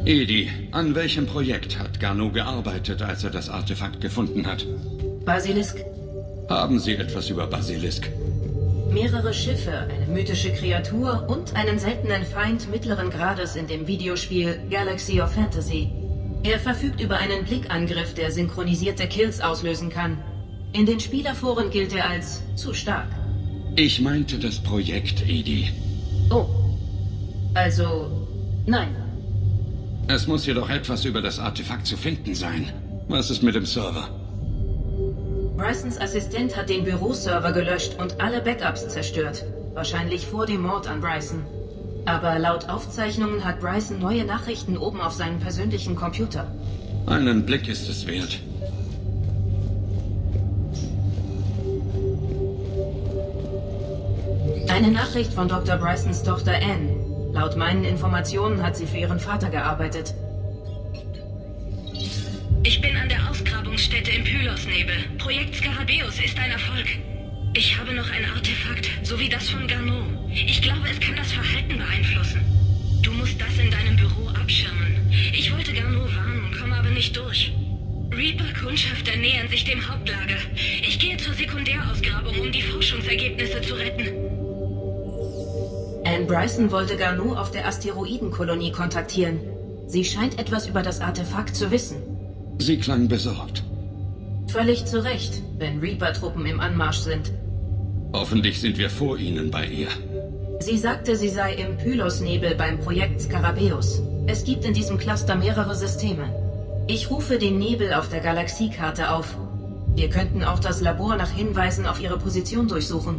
Edi, an welchem Projekt hat Garneau gearbeitet, als er das Artefakt gefunden hat? Basilisk. Haben Sie etwas über Basilisk? Mehrere Schiffe, eine mythische Kreatur und einen seltenen Feind mittleren Grades in dem Videospiel Galaxy of Fantasy. Er verfügt über einen Blickangriff, der synchronisierte Kills auslösen kann. In den Spielerforen gilt er als zu stark. Ich meinte das Projekt, Edi. Oh. Also, nein. Es muss jedoch etwas über das Artefakt zu finden sein. Was ist mit dem Server? Brysons Assistent hat den Büroserver gelöscht und alle Backups zerstört. Wahrscheinlich vor dem Mord an Bryson. Aber laut Aufzeichnungen hat Bryson neue Nachrichten oben auf seinem persönlichen Computer. Einen Blick ist es wert. Eine Nachricht von Dr. Brysons Tochter Anne. Laut meinen Informationen hat sie für ihren Vater gearbeitet. Ich bin an der Ausgrabungsstätte im Pylosnebel. Projekt Skarabäus ist ein Erfolg. Ich habe noch ein Artefakt, so wie das von Garneau. Ich glaube, es kann das Verhalten beeinflussen. Du musst das in deinem Büro abschirmen. Ich wollte Garneau warnen, komme aber nicht durch. Reaper-Kundschafter nähern sich dem Hauptlager. Ich gehe zur Sekundärausgrabung, um die Forschungsergebnisse zu retten. Anne Bryson wollte Garneau auf der Asteroidenkolonie kontaktieren. Sie scheint etwas über das Artefakt zu wissen. Sie klang besorgt. Völlig zu Recht, wenn Reaper-Truppen im Anmarsch sind. Hoffentlich sind wir vor ihnen bei ihr. Sie sagte, sie sei im Pylosnebel beim Projekt Skarabäus. Es gibt in diesem Cluster mehrere Systeme. Ich rufe den Nebel auf der Galaxiekarte auf. Wir könnten auch das Labor nach Hinweisen auf ihre Position durchsuchen.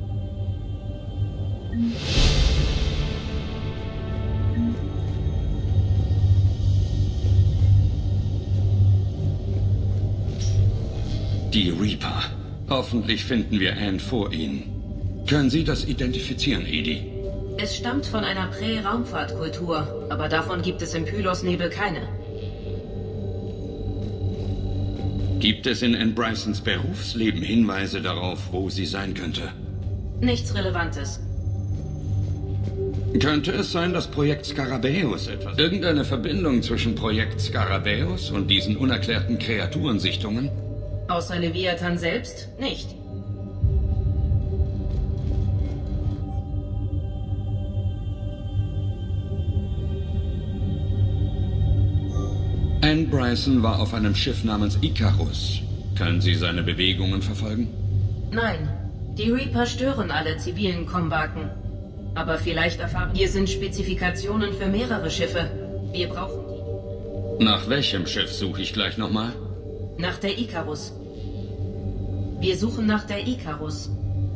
Die Reaper. Hoffentlich finden wir Anne vor ihnen. Können Sie das identifizieren, Edi? Es stammt von einer Prä-Raumfahrtkultur, aber davon gibt es im Pylosnebel keine. Gibt es in Anne Brysons Berufsleben Hinweise darauf, wo sie sein könnte? Nichts Relevantes. Könnte es sein, dass Projekt Skarabäus etwas... Irgendeine Verbindung zwischen Projekt Skarabäus und diesen unerklärten Kreaturensichtungen? Außer Leviathan selbst nicht. Anne Bryson war auf einem Schiff namens Icarus. Können Sie seine Bewegungen verfolgen? Nein, die Reaper stören alle zivilen Kombaken. Aber vielleicht erfahren... Hier sind Spezifikationen für mehrere Schiffe. Wir brauchen die. Nach welchem Schiff suche ich gleich nochmal? Nach der Icarus. Wir suchen nach der Icarus.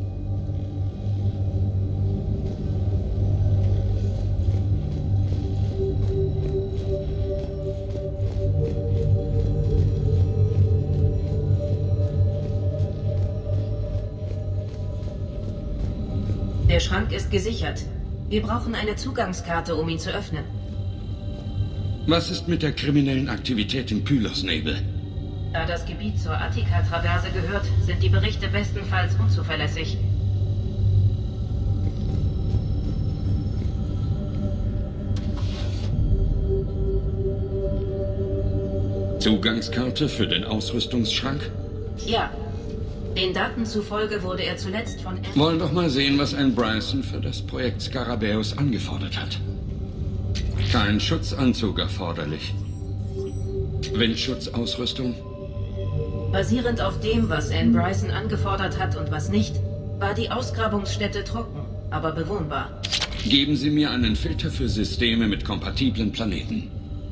Der Schrank ist gesichert. Wir brauchen eine Zugangskarte, um ihn zu öffnen. Was ist mit der kriminellen Aktivität im Pylosnebel? Da das Gebiet zur Attika-Traverse gehört, sind die Berichte bestenfalls unzuverlässig. Zugangskarte für den Ausrüstungsschrank? Ja. Den Daten zufolge wurde er zuletzt von... Wollen doch mal sehen, was Anne Bryson für das Projekt Skarabäus angefordert hat. Kein Schutzanzug erforderlich. Windschutzausrüstung? Basierend auf dem, was Anne Bryson angefordert hat und was nicht, war die Ausgrabungsstätte trocken, aber bewohnbar. Geben Sie mir einen Filter für Systeme mit kompatiblen Planeten.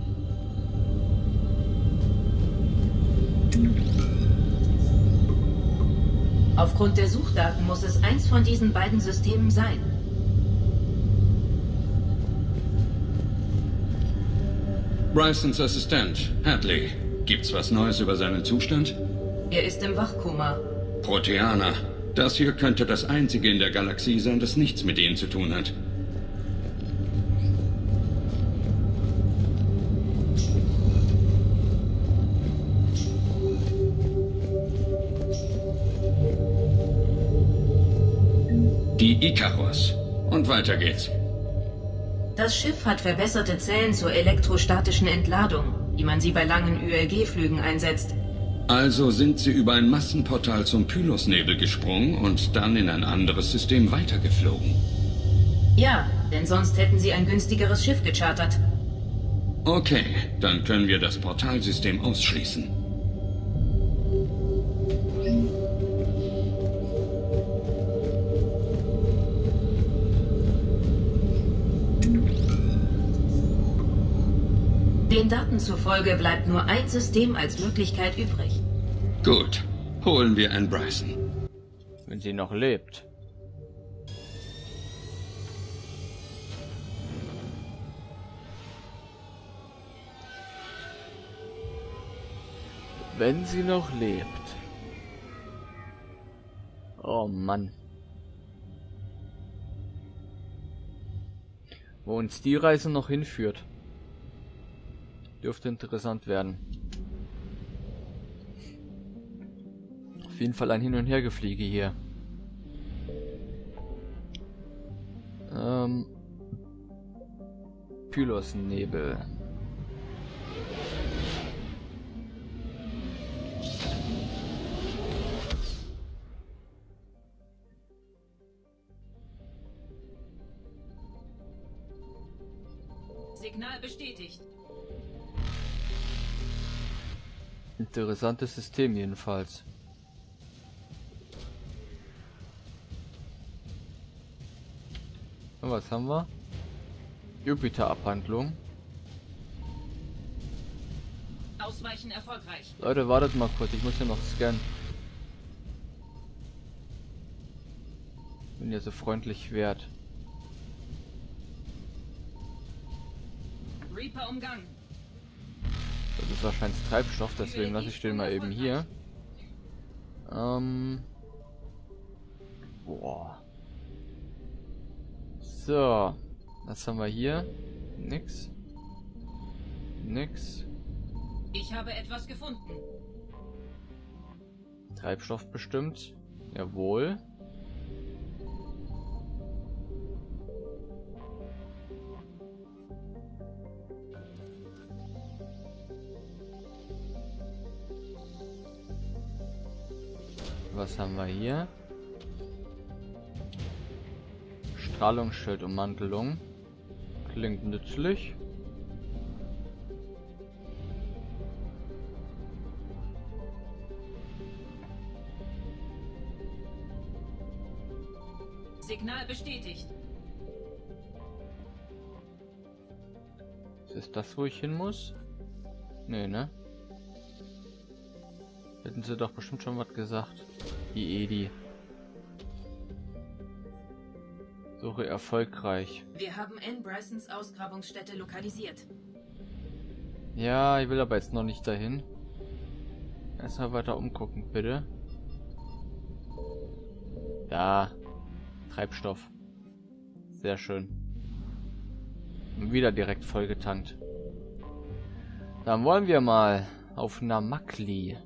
Aufgrund der Suchdaten muss es eins von diesen beiden Systemen sein. Brysons Assistent, Hadley. Gibt's was Neues über seinen Zustand? Er ist im Wachkoma. Proteaner. Das hier könnte das einzige in der Galaxie sein, das nichts mit ihnen zu tun hat. Die Icarus. Und weiter geht's. Das Schiff hat verbesserte Zellen zur elektrostatischen Entladung, wie man sie bei langen ÜLG-Flügen einsetzt. Also sind sie über ein Massenportal zum Pylosnebel gesprungen und dann in ein anderes System weitergeflogen. Ja, denn sonst hätten sie ein günstigeres Schiff gechartert. Okay, dann können wir das Portalsystem ausschließen. Den Daten zufolge bleibt nur ein System als Möglichkeit übrig. Gut, holen wir Anne Bryson. Wenn sie noch lebt. Wenn sie noch lebt. Oh Mann. Wo uns die Reise noch hinführt. Dürfte interessant werden. Auf jeden Fall ein Hin- und Hergefliege hier. Pylosnebel. Signal bestätigt. Interessantes System jedenfalls. Und was haben wir? Jupiter-Abhandlung. Ausweichen erfolgreich. Leute, wartet mal kurz, ich muss ja noch scannen. Wenn ihr so freundlich wärt. Reaper umgangen. Das ist wahrscheinlich Treibstoff, deswegen lasse ich den mal eben hier. Boah. So. Was haben wir hier? Nix. Nix. Ich habe etwas gefunden. Treibstoff bestimmt. Jawohl. Was haben wir hier? Strahlungsschildummantelung. Klingt nützlich. Signal bestätigt. Ist das, wo ich hin muss? Nee, ne? Hätten sie doch bestimmt schon was gesagt. Die Edi. Suche erfolgreich. Wir haben Anne Brysons Ausgrabungsstätte lokalisiert. Ja, ich will aber jetzt noch nicht dahin. Erstmal weiter umgucken, bitte. Da. Treibstoff. Sehr schön. Und wieder direkt vollgetankt. Dann wollen wir mal auf Namakli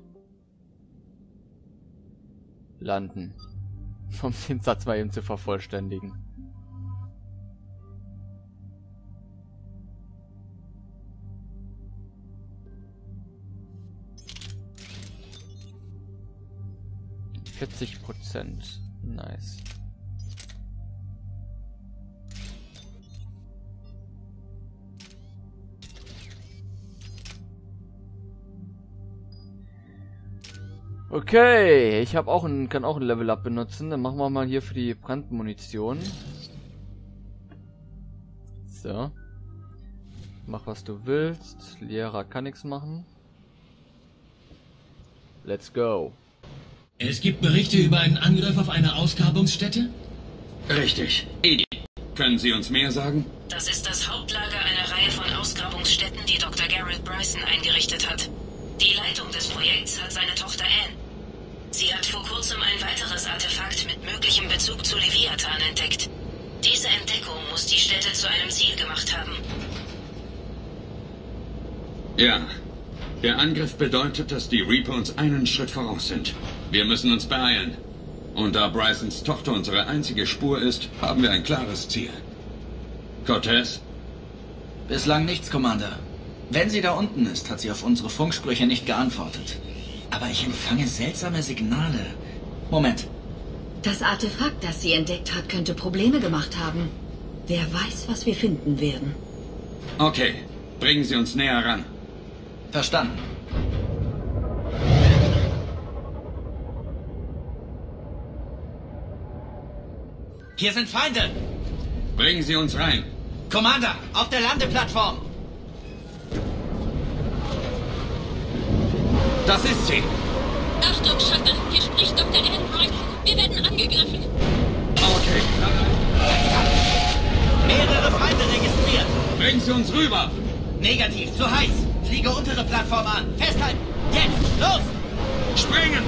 landen. Um den Satz mal eben zu vervollständigen. %. Nice. Okay, ich habe kann auch ein Level Up benutzen. Dann machen wir mal hier für die Brandmunition. So. Mach was du willst. Liera kann nichts machen. Let's go. Es gibt Berichte über einen Angriff auf eine Ausgrabungsstätte? Richtig. Edi, können Sie uns mehr sagen? Das ist das Hauptlager einer Reihe von Ausgrabungsstätten, die Dr. Garrett Bryson eingerichtet hat. Die Leitung des Projekts hat seine Tochter Anne. Sie hat vor kurzem ein weiteres Artefakt mit möglichem Bezug zu Leviathan entdeckt. Diese Entdeckung muss die Stätte zu einem Ziel gemacht haben. Ja. Der Angriff bedeutet, dass die Reaper uns einen Schritt voraus sind. Wir müssen uns beeilen. Und da Brysons Tochter unsere einzige Spur ist, haben wir ein klares Ziel. Cortez, Bislang nichts, Commander. Wenn sie da unten ist, hat sie auf unsere Funksprüche nicht geantwortet. Aber ich empfange seltsame Signale. Moment. Das Artefakt, das sie entdeckt hat, könnte Probleme gemacht haben. Wer weiß, was wir finden werden. Okay, bringen Sie uns näher ran. Verstanden. Hier sind Feinde! Bringen Sie uns rein. Commander, auf der Landeplattform! Das ist sie. Achtung, Shuttle, hier spricht Dr. Anne Bryson. Wir werden angegriffen. Okay, Mehrere Feinde registriert! bringen Sie uns rüber. Negativ, zu heiß! Fliege untere Plattform an! Festhalten! Jetzt! Los! Springen.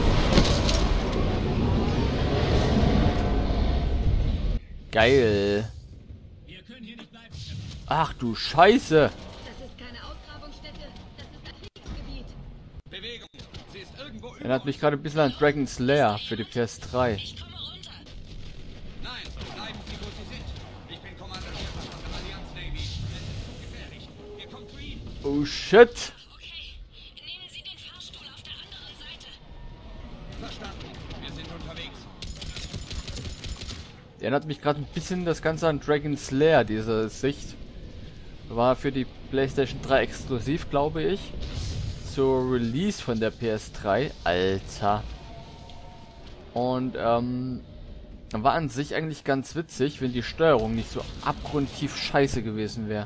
Geil. Wir können hier nicht bleiben. Ach du Scheiße. Das ist keine Ausgrabungsstätte, das ist ein Kriegsgebiet. Bewegung. Sie ist irgendwo über Erinnert mich gerade ein bisschen an Dragon's Lair für die PS3. Ich komme runter. Nein, bleiben Sie, wo Sie sind. Ich bin Commander Shepard von der Allianz Navy. Es ist zu gefährlich. Wir kommen zu Ihnen. Oh shit. Okay, nehmen Sie den Fahrstuhl auf der anderen Seite. Verstanden. Wir sind unterwegs. Erinnert mich gerade ein bisschen das Ganze an Dragon's Lair, diese Sicht. War für die PlayStation 3 exklusiv, glaube ich. Zur Release von der PS3. Alter. Und, war an sich eigentlich ganz witzig, wenn die Steuerung nicht so abgrundtief scheiße gewesen wäre.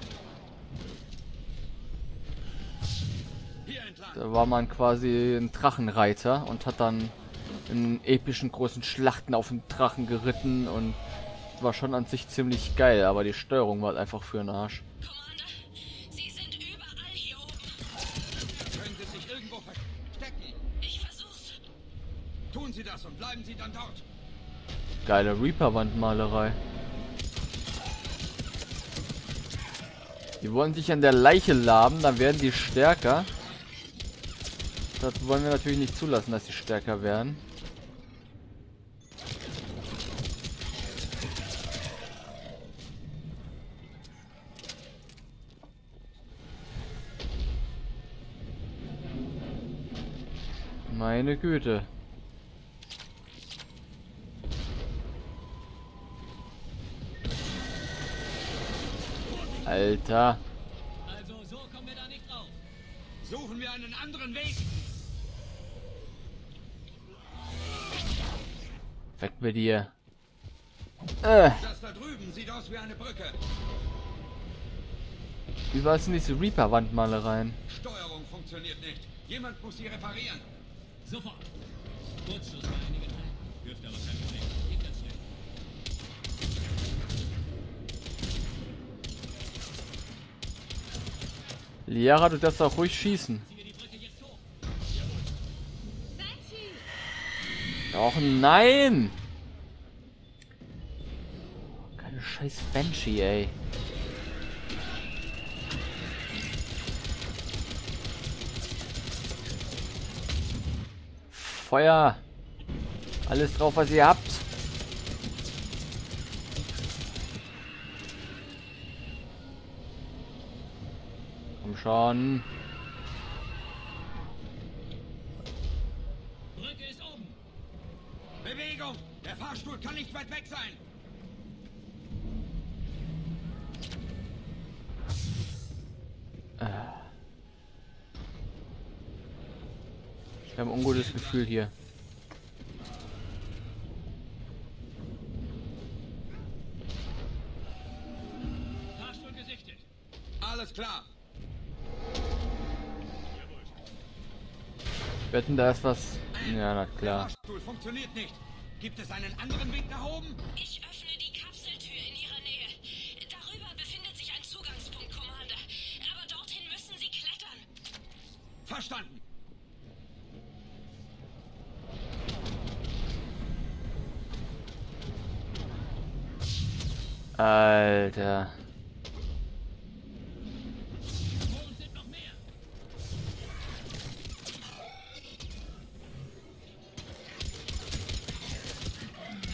Hier entlang. Da war man quasi ein Drachenreiter und hat dann in epischen großen Schlachten auf den Drachen geritten und war schon an sich ziemlich geil, aber die Steuerung war halt einfach für den Arsch. Commander, Sie sind überall hier oben. Können Sie sich irgendwo verstecken? Ich versuch's. Tun Sie das und bleiben Sie dann dort. Geile Reaper-Wandmalerei. Die wollen sich an der Leiche laben, dann werden die stärker. Das wollen wir natürlich nicht zulassen, dass sie stärker werden. Meine Güte. Alter. Also, so kommen wir da nicht drauf. Suchen wir einen anderen Weg. Weg mit dir. Das da drüben sieht aus wie eine Brücke. Wie war es denn diese Reaper-Wandmalereien? Steuerung funktioniert nicht. Jemand muss sie reparieren. Sofort. Kurzschluss bei einigen Teilen. Dürfte aber kein Problem. Geht ganz schnell. Liara, du darfst auch ruhig schießen. Ziehe die Brücke jetzt hoch. Och nein! Keine scheiß Banshee, ey. Feuer! Alles drauf, was ihr habt. Komm schon. Brücke ist oben. Bewegung. Der Fahrstuhl kann nicht weit weg sein. Ich habe ein ungutes Gefühl hier. Fahrstuhl gesichtet. Alles klar. Wetten, da ist was. Ja, na Der klar. Fahrstuhl funktioniert nicht. Gibt es einen anderen Weg nach oben? Ich öffne die Kapseltür in Ihrer Nähe. Darüber befindet sich ein Zugangspunkt, Commander. Aber dorthin müssen Sie klettern. Verstanden. Alter. Vor uns sind noch mehr.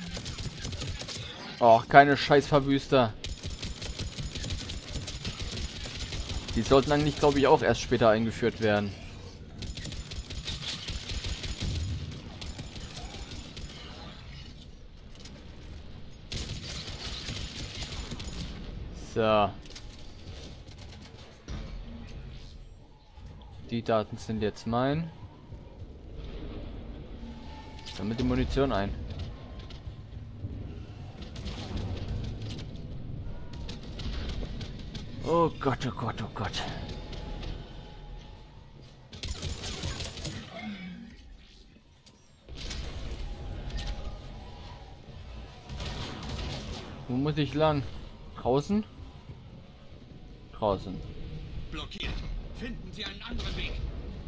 Och, keine scheiß Verwüster. Die sollten eigentlich, glaube ich, auch erst später eingeführt werden. So. Die Daten sind jetzt mein. Sammelt die Munition ein. Oh Gott, oh Gott, oh Gott. Wo muss ich lang? Draußen? Draußen. Blockiert. Finden Sie einen anderen Weg.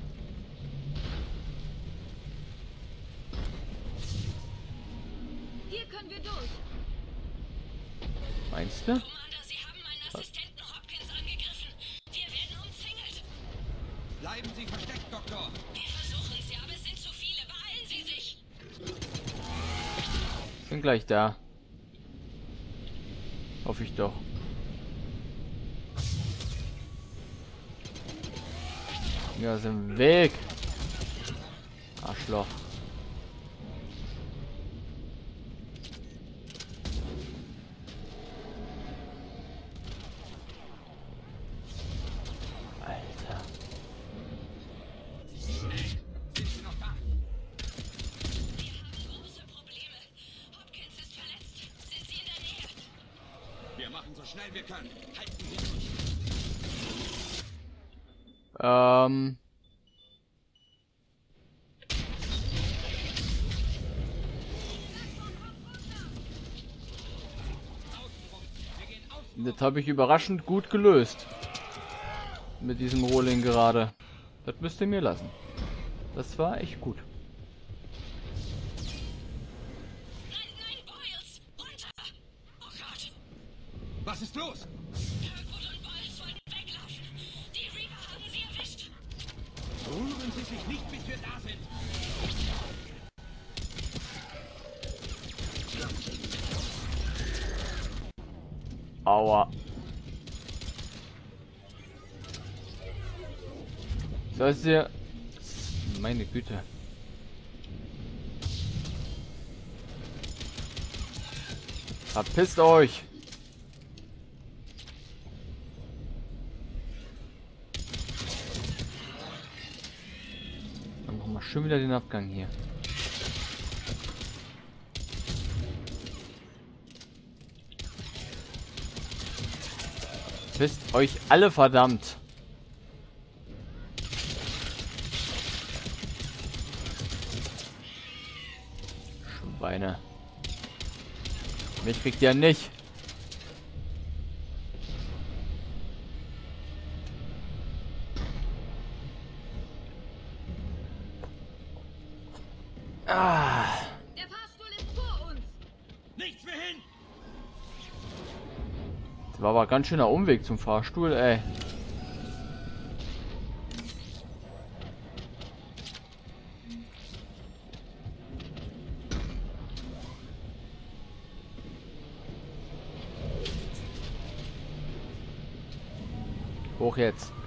Hier können wir durch. Meinst du? Commander, Sie haben meinen Assistenten Hopkins angegriffen. Wir werden umzingelt. Bleiben Sie versteckt, Doktor. Wir versuchen es, ja, aber es sind zu viele. Beeilen Sie sich. Bin gleich da. Hoffe ich doch. Ja, ist im Weg. Arschloch. Alter. Sind Sie noch da? Wir haben große Probleme. Hopkins ist verletzt. Sind Sie in der Nähe? Wir machen so schnell wir können. Halten Sie durch. Das habe ich überraschend gut gelöst. Mit diesem Rolling gerade. Das müsst ihr mir lassen. Das war echt gut. Nein, Boyles! Runter! Oh Gott! Was ist los? Kirkwood und Boyles wollten weglaufen. Die Reaper haben sie erwischt. Rühren Sie sich nicht, bis wir da sind. Aua. Sollst ihr... Meine Güte. Verpisst euch! Dann machen wir schon wieder den Abgang hier. Pisst euch alle, verdammt! Schweine. Mich kriegt ihr nicht. Ah. Der Fahrstuhl ist vor uns. Nichts mehr hin! Das war aber ein ganz schöner Umweg zum Fahrstuhl, ey. Hoch jetzt.